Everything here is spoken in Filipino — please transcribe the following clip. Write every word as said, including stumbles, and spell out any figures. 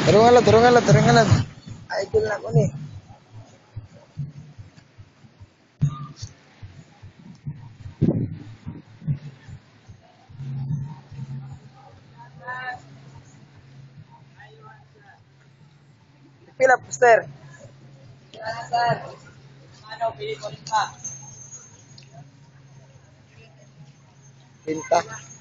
Turungan lang, turungan lang, turungan lang. Idol na ko ni. Pila poster. Ano, pili ko rin ka. Pinta.